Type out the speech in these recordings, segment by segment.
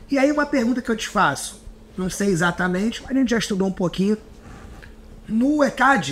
E aí uma pergunta que eu te faço, não sei exatamente, mas a gente já estudou um pouquinho. No ECAD,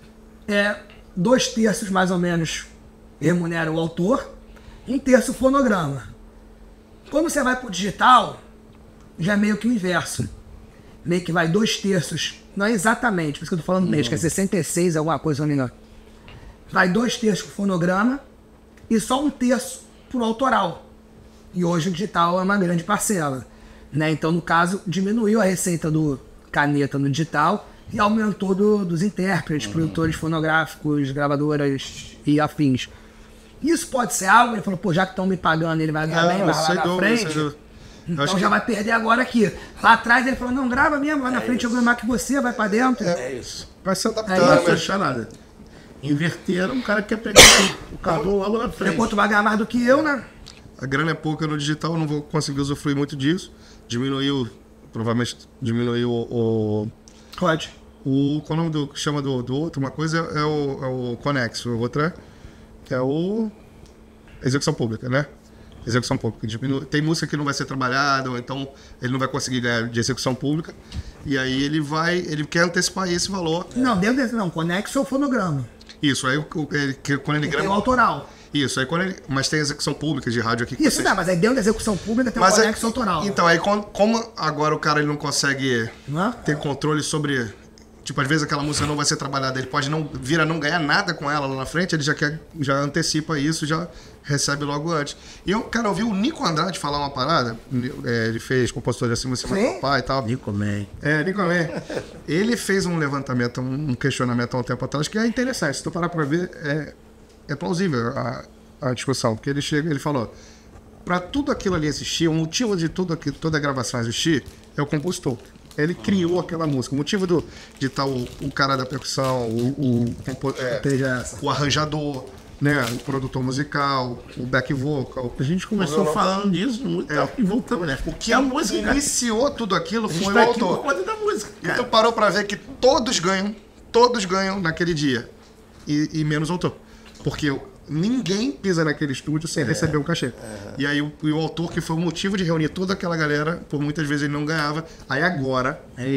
2/3 mais ou menos remunera o autor, 1/3 o fonograma. Quando você vai pro digital, já é meio que o inverso. Meio que vai 2/3, não é exatamente, por isso que eu tô falando mesmo, que é 66, alguma coisa, se não me engano. Vai 2/3 pro fonograma e só 1/3 pro autoral. E hoje o digital é uma grande parcela, né? Então, no caso, diminuiu a receita do caneta no digital e aumentou dos intérpretes, produtores fonográficos, gravadoras e afins. Isso pode ser algo, ele falou, pô, já que estão me pagando, ele vai ganhar bem, vai lá na frente. Então já vai perder agora aqui. Lá atrás ele falou, não, grava mesmo, lá na frente eu ganho mais que você, vai pra dentro. É isso. Vai se adaptar, Não vai fechar nada. Inverteram, o cara quer pegar o carro logo na frente. Depois tu vai ganhar mais do que eu, né? A grana é pouca no digital, eu não vou conseguir usufruir muito disso. Provavelmente diminuiu Pode. qual é o nome do que chama do outro? Uma coisa é o Conexo, outra é o execução pública, né? Execução pública. Tem música que não vai ser trabalhada, ou então ele não vai conseguir ganhar de execução pública. E aí ele quer antecipar esse valor. Não, dentro desse não, conexo é o fonograma. Isso, aí quando ele Tem grava. o autoral. Isso, aí mas tem execução pública de rádio aqui. Isso, não, mas aí dentro da execução pública tem o conexo autoral. Então, aí como agora o cara ele não consegue ter controle sobre. Tipo, às vezes aquela música não vai ser trabalhada, ele pode vir a não ganhar nada com ela lá na frente, ele já antecipa isso, já recebe logo antes. E eu vi o Nico Andrade falar uma parada, ele fez compositor de Assim Você Vai Papar e tal. Nico Man. Nico Man. Ele fez um levantamento, um questionamento há um tempo atrás, que é interessante, se tu parar pra ver, é plausível a discussão, porque ele falou, para tudo aquilo ali existir, o motivo de toda a gravação existir é o compositor. Ele criou aquela música. O motivo de estar o cara da percussão, o arranjador, né, o produtor musical, o back vocal. A gente começou falando disso muito tempo e voltamos, né? O que a música iniciou tudo aquilo foi o tá autor. aqui por conta da música, cara. Então parou pra ver que todos ganham naquele dia. E menos o autor. Porque ninguém pisa naquele estúdio sem receber um cachê. E aí o autor, que foi o motivo de reunir toda aquela galera, por muitas vezes ele não ganhava. Aí agora,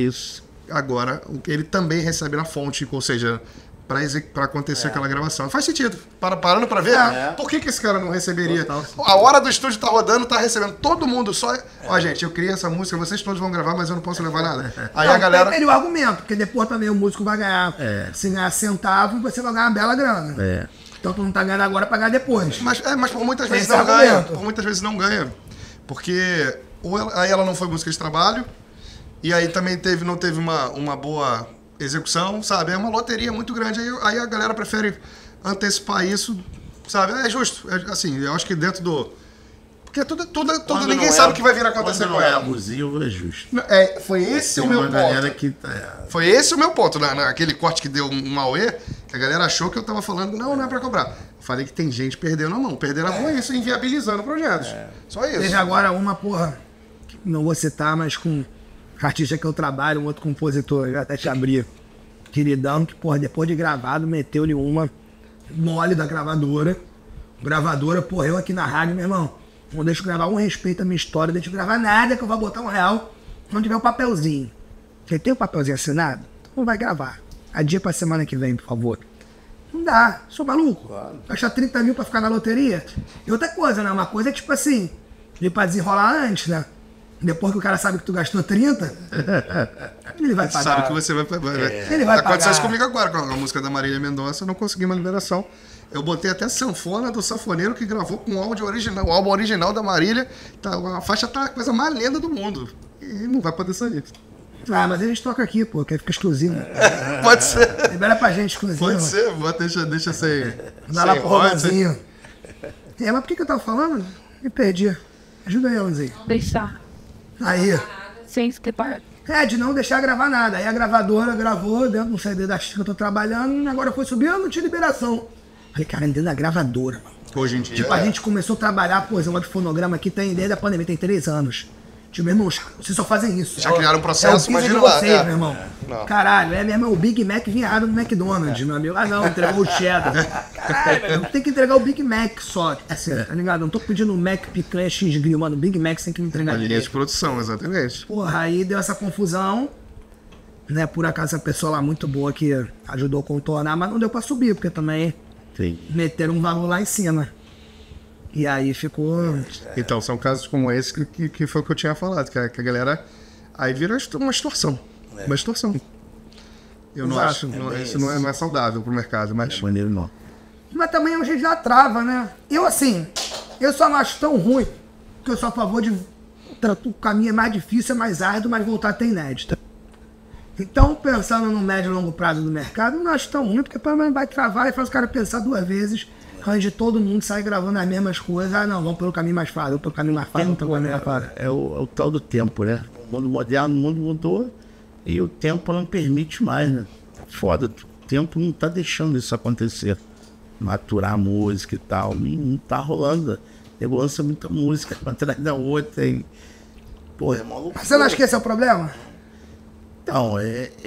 ele também recebe na fonte, ou seja, pra acontecer aquela gravação. Faz sentido. Parando pra ver, por que esse cara não receberia? A hora do estúdio tá rodando, tá recebendo todo mundo só. Ó, gente, eu criei essa música, vocês todos vão gravar, mas eu não posso levar nada. Aí a galera. É o argumento, porque depois também o músico vai ganhar, se ganhar centavo, você vai ganhar uma bela grana. Então tu não tá ganhando agora, pagar depois. Mas por muitas vezes não ganha. Por muitas vezes não ganha. Porque aí ela não foi música de trabalho, e aí também não teve uma boa execução, sabe? É uma loteria muito grande. Aí a galera prefere antecipar isso, sabe? É justo. Assim, eu acho que dentro do... Porque tudo ninguém sabe o que vai vir a acontecer com ela. Quando não é abusivo, é justo. Foi esse o meu ponto. Foi esse o meu ponto. Naquele corte que deu um auê, que a galera achou que eu tava falando, não é pra cobrar. Falei que tem gente perdendo a mão. Perdendo a mão é isso, inviabilizando projetos. Só isso. Teve agora uma, porra, não vou citar, mas com artista que eu trabalho, um outro compositor, eu até te abri, queridão, que, porra, depois de gravado, meteu-lhe uma mole da gravadora. Gravadora, porra, eu aqui na rádio, meu irmão, não deixo gravar um respeito à minha história, não deixo gravar nada que eu vou botar R$1, não tiver um papelzinho. Você tem um papelzinho assinado? Então não vai gravar. Adia pra semana que vem, por favor. Não dá, sou maluco. Claro. Gastar 30 mil pra ficar na loteria. E outra coisa, né? Uma coisa é tipo assim, de pra desenrolar antes, né? Depois que o cara sabe que tu gastou 30, ele vai pagar. Sabe que você vai Ele vai pagar. Aconteceu isso comigo agora, com a música da Marília Mendonça, eu não consegui uma liberação. Eu botei até a sanfona do sanfoneiro que gravou com o áudio original, o álbum original da Marília. A faixa tá a coisa mais linda do mundo. E não vai poder sair. Ah, mas a gente toca aqui, pô, quer ficar exclusivo. Pode ser. Libera pra gente exclusivo. Pode ser, deixa sem. Vai lá pro Romanzinho. Mas por que eu tava falando? Me perdi. Ajuda aí, Alanzinho. Deixar. Aí. Sem escapar. De não deixar gravar nada. Aí a gravadora gravou dentro do CD da X que eu tô trabalhando, agora foi subir, eu não tinha liberação. Falei, cara, dentro da gravadora, mano. Hoje em dia. Tipo, a gente começou a trabalhar, pô, esse negócio de fonograma aqui tem, desde a pandemia, tem 3 anos. Tipo, meu irmão, vocês só fazem isso. Já criaram um processo, é o imagina de lá. vocês, meu irmão. Não. Caralho, meu irmão, o Big Mac vinha errado no McDonald's, meu amigo. Ah, não, entregou o cheddar. Caralho, meu irmão, tem que entregar o Big Mac só. Assim, tá ligado? Não tô pedindo o Mac picanha X grill, mano. O Big Mac tem que entregar. A linha de produção, exatamente. Porra, aí deu essa confusão. Né, por acaso, a pessoa lá muito boa que ajudou a contornar, mas não deu pra subir, porque também Sim. meteram um valor lá em cima. E aí ficou... Então, são casos como esse que foi o que eu tinha falado, que a galera... Aí vira uma extorsão. Uma extorsão. Eu não acho, isso não é saudável pro mercado, mas... De maneira não. Mas também a gente já trava, né? Eu, assim, eu só não acho tão ruim, porque eu sou a favor de... O caminho é mais difícil, é mais árduo, mas voltar a ter inédita. Então, pensando no médio e longo prazo do mercado, não acho tão ruim, porque pelo menos vai travar e faz os caras pensar duas vezes, antes de todo mundo sair gravando as mesmas coisas. Ah, não, vamos pelo caminho mais fácil, vamos pelo caminho mais fácil, vamos pelo caminho mais fácil. É o tal do tempo, né? O mundo moderno, o mundo mudou e o tempo não permite mais, né? Foda, o tempo não tá deixando isso acontecer. Maturar a música e tal, não tá rolando. Eu lanço muita música atrás da outra e... Pô, é maluco. Mas você não acha que esse é o problema? Então,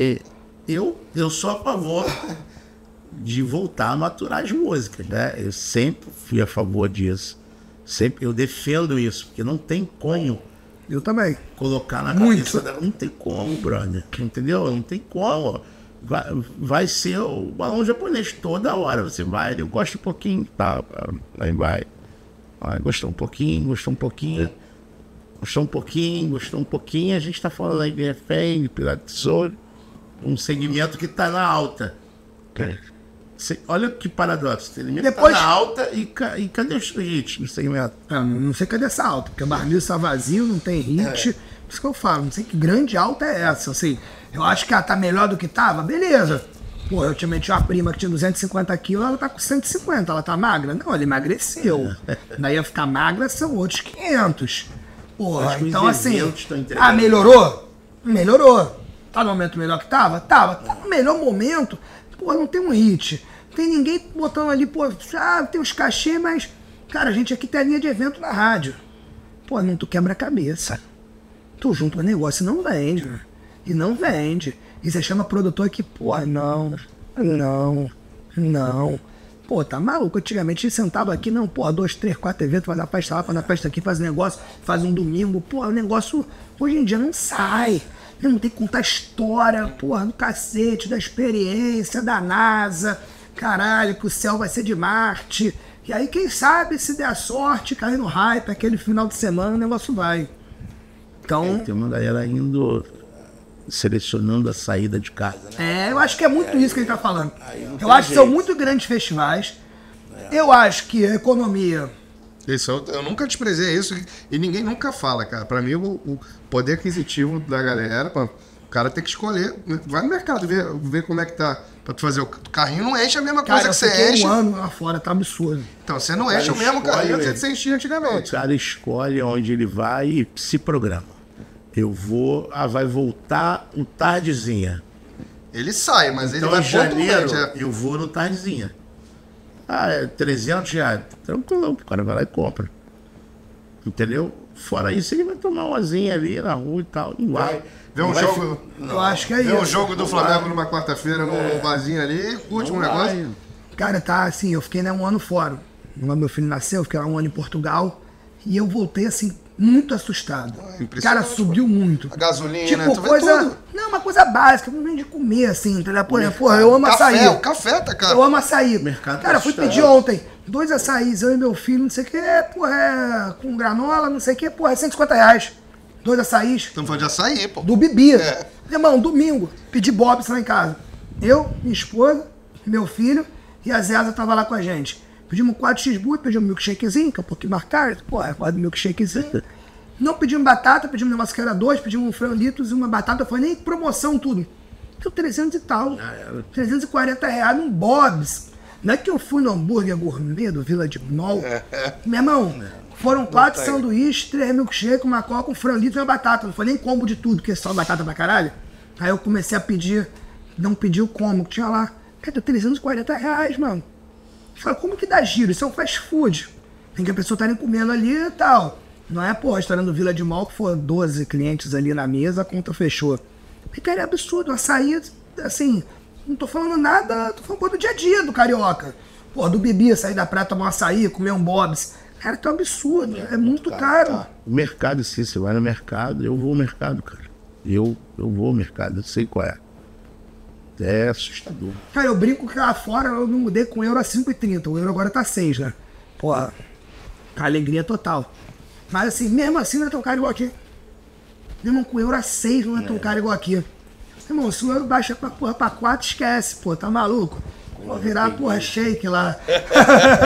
eu sou a favor de voltar a maturar as músicas, né? Eu sempre fui a favor disso. Sempre, eu defendo isso, porque não tem como Eu também. colocar na Muito. cabeça dela. Não tem como, brother. Entendeu? Não tem como. Vai ser o balão japonês toda hora. Você vai, eu gosto um pouquinho, tá? Aí vai. Gostou um pouquinho, gostou um pouquinho. Gostou um pouquinho, gostou um pouquinho. A gente tá falando aí de refém, de Pirata do Tesouro, um segmento que tá na alta. Olha que paradoxo. O segmento Depois... tá na alta e cadê os hits no segmento? Não sei cadê essa alta, porque o barulho está vazio, não tem hit. Por isso que eu falo, não sei que grande alta é essa. Assim, eu acho que ela tá melhor do que tava, beleza. Pô, eu tinha uma prima que tinha 250 quilos, ela tá com 150, ela tá magra? Não, ela emagreceu. Daí ia ficar magra, são outros 500. Porra, então assim... melhorou? Melhorou. Tá no momento melhor que tava? Tava. Tá no melhor momento, pô, não tem um hit. Não tem ninguém botando ali, pô, tem uns cachê, mas... Cara, a gente aqui tem a linha de evento na rádio. Pô, não, tu quebra a cabeça. Tu junta o negócio e não vende. E não vende. E você chama produtor que, pô, não. Pô, tá maluco? Antigamente a gente sentava aqui, não, pô, 2, 3, 4 eventos, faz a festa lá, faz a festa aqui, faz negócio, faz um domingo. Pô, o negócio hoje em dia não sai. Não tem que contar história, porra, do cacete, da experiência, da NASA. Caralho, que o céu vai ser de Marte. E aí, quem sabe, se der a sorte, cair no hype, aquele final de semana, o negócio vai. Então... Tem uma galera indo... selecionando a saída de casa, né? Eu acho que é muito isso que ele tá falando. Eu acho que são muito grandes festivais. Eu acho que a economia... Isso, eu nunca desprezei isso e ninguém nunca fala, cara. Pra mim, o poder aquisitivo da galera, o cara tem que escolher. Vai no mercado, ver como é que tá. Pra tu fazer o carrinho, não enche a mesma coisa que você enche. Um ano lá fora, tá absurdo. Então, você não enche o mesmo carrinho que você enchia antigamente. O cara escolhe onde ele vai e se programa. Eu vou, vai voltar um tardezinha. Ele sai, mas Então, ele vai em janeiro, pontualmente. eu vou no tardezinha. É 300 reais. Tranquilo, o cara vai lá e compra. Entendeu? Fora isso, ele vai tomar uma asinha ali na rua e tal. Não vai. Vê um jogo. Eu acho que é Vê isso. um jogo do Flamengo numa quarta-feira, num barzinho ali, curte um negócio. Cara, tá assim, eu fiquei um ano fora. Quando meu filho nasceu, eu fiquei lá um ano em Portugal. E eu voltei assim, muito assustado. Cara, subiu muito. A gasolina, tipo, tu vê coisa. tudo. Não, uma coisa básica, não de comer assim, entendeu? Por exemplo, porra, eu amo açaí. O café tá caro. Eu amo açaí. Mercado Cara, fui pedir ontem 2 açaís, eu e meu filho, não sei o que, porra, com granola, não sei o que, porra, 150 reais. 2 açaís. Estamos falando de açaí, pô. Do Bibi. Irmão, domingo, pedi Bob's lá em casa. Eu, minha esposa, meu filho e a Zeza tava lá com a gente. Pedimos 4 cheeseburger, pedimos um milkshakezinho, que é um pouquinho mais caro. Porra, 4 milkshakezinho. Não pedimos batata, pedimos um negócio que era 2, pedimos um franlitos e uma batata. Foi nem promoção, tudo. Deu 300 e tal. 340 reais num Bob's. Não é que eu fui no hambúrguer gourmet do Village Mall. Meu irmão, foram 4 sanduíches, 3 milkshakes, uma coca, um franlito e uma batata. Não foi nem combo de tudo, porque é só batata pra caralho. Aí eu comecei a pedir, não pedi o combo que tinha lá. Cara, deu 340 reais, mano. Eu falei, como que dá giro? Isso é um fast food. Tem que a pessoa tá nem comendo ali e tal. Não é, pô, restaurante do Vila de Mall que for 12 clientes ali na mesa, a conta fechou. E, cara, é absurdo. Açaí, assim, não tô falando nada, tô falando do dia a dia do carioca. Pô, do Bibi, sair da praia, tomar um açaí, comer um Bob's. Cara, tá um absurdo, é muito caro. Tá. O mercado, sim, você vai no mercado, eu vou ao mercado, cara. Eu vou ao mercado, eu sei qual é. É assustador. Cara, eu brinco que lá fora eu não mudei com o euro a 5,30. O euro agora tá 6, né? Pô, alegria total. Mas assim, mesmo assim não é tão caro igual aqui. Meu irmão, com o euro a 6 não é tão caro igual aqui. Meu irmão, se o euro baixa pra 4, esquece, pô, tá maluco? Vou virar, porra, shake lá.